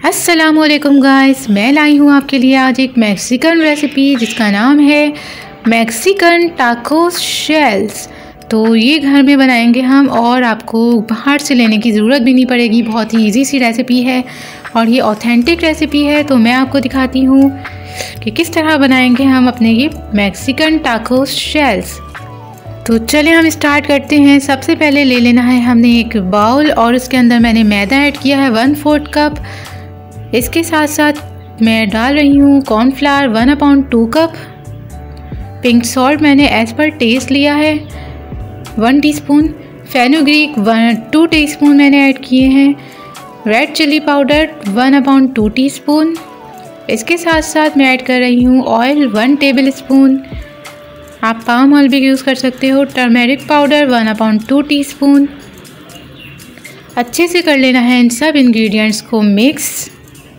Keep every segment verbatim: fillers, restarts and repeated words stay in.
अस्सलामुअलैकुम गाइस, मैं लाई हूँ आपके लिए आज एक मैक्सिकन रेसिपी जिसका नाम है मैक्सिकन टाकोस शेल्स। तो ये घर में बनाएंगे हम और आपको बाहर से लेने की ज़रूरत भी नहीं पड़ेगी। बहुत ही इजी सी रेसिपी है और ये ऑथेंटिक रेसिपी है। तो मैं आपको दिखाती हूँ कि किस तरह बनाएंगे हम अपने ये मैक्सिकन टाकोस शेल्स। तो चलिए हम स्टार्ट करते हैं। सबसे पहले ले लेना है हमने एक बाउल और उसके अंदर मैंने मैदा ऐड किया है वन फोर्थ कप। इसके साथ साथ मैं डाल रही हूँ cornflour one upon two cup. Pink salt मैंने एज पर टेस्ट लिया है one teaspoon. Fenugreek one two teaspoon मैंने ऐड किए हैं। Red chilli powder one upon two teaspoon. इसके साथ साथ मैं ऐड कर रही हूँ ऑयल वन टेबल स्पून। आप पाम ऑयल भी यूज़ कर सकते हो। Turmeric powder one upon two teaspoon. अच्छे से कर लेना है इन सब इंग्रेडिएंट्स को मिक्स।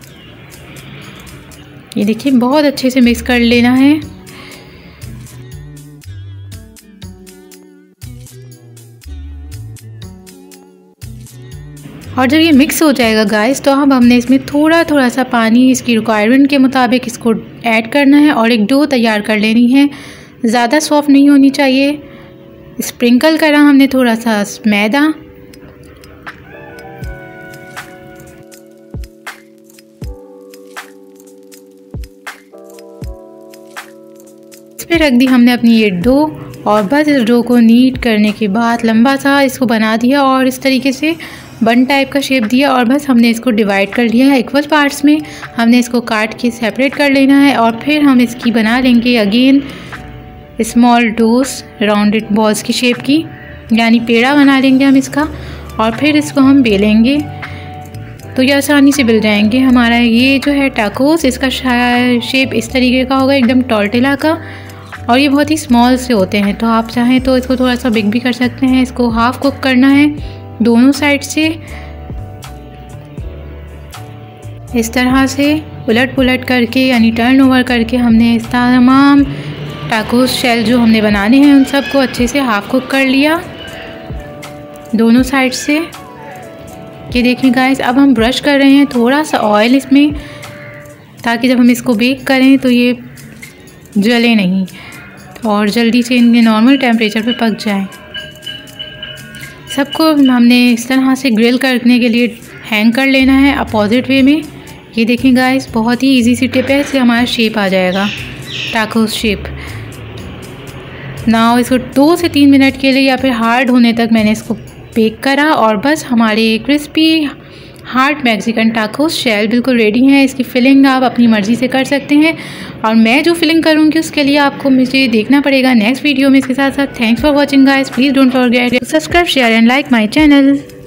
ये देखिए बहुत अच्छे से मिक्स कर लेना है। और जब ये मिक्स हो जाएगा गाइस तो अब हमने इसमें थोड़ा थोड़ा सा पानी इसकी रिक्वायरमेंट के मुताबिक इसको ऐड करना है और एक डो तैयार कर लेनी है। ज़्यादा सॉफ्ट नहीं होनी चाहिए। स्प्रिंकल करा हमने थोड़ा सा मैदा। इस पे रख दी हमने अपनी ये डो और बस इस डो को नीट करने के बाद लंबा सा इसको बना दिया और इस तरीके से बन टाइप का शेप दिया और बस हमने इसको डिवाइड कर लिया है इक्वल पार्ट्स में। हमने इसको काट के सेपरेट कर लेना है और फिर हम इसकी बना लेंगे again small dose rounded balls की शेप की, यानी पेड़ा बना लेंगे हम इसका और फिर इसको हम बेलेंगे तो ये आसानी से बेल जाएंगे। हमारा ये जो है टाकोस इसका शेप इस तरीके का होगा, एकदम टॉर्टिला का, और ये बहुत ही स्मॉल से होते हैं। तो आप चाहें तो इसको थोड़ा सा बिग भी कर सकते हैं। इसको हाफ कुक करना है दोनों साइड से। इस तरह से उलट पुलट करके यानी टर्न ओवर करके हमने इस तमाम टाकोस शेल जो हमने बनाने हैं उन सब को अच्छे से हाफ कुक कर लिया दोनों साइड से। ये देखिए गाइस, अब हम ब्रश कर रहे हैं थोड़ा सा ऑयल इसमें ताकि जब हम इसको बेक करें तो ये जले नहीं और जल्दी से इनके नॉर्मल टेम्परेचर पे पक जाए। सबको हमने इस तरह से ग्रिल करने के लिए हैंग कर लेना है अपोजिट वे में। ये देखें गाइस, बहुत ही इजी सी टिप है, इससे हमारा शेप आ जाएगा टाकोस शेप। नाउ इसको दो से तीन मिनट के लिए या फिर हार्ड होने तक मैंने इसको बेक करा और बस हमारे crispy hard Mexican tacos shell बिल्कुल रेडी हैं। इसकी फिलिंग आप अपनी मर्ज़ी से कर सकते हैं और मैं जो फिलिंग करूँगी उसके लिए आपको मुझे देखना पड़ेगा नेक्स्ट वीडियो में। इसके साथ साथ thanks for watching guys. Please don't forget subscribe share and like my channel.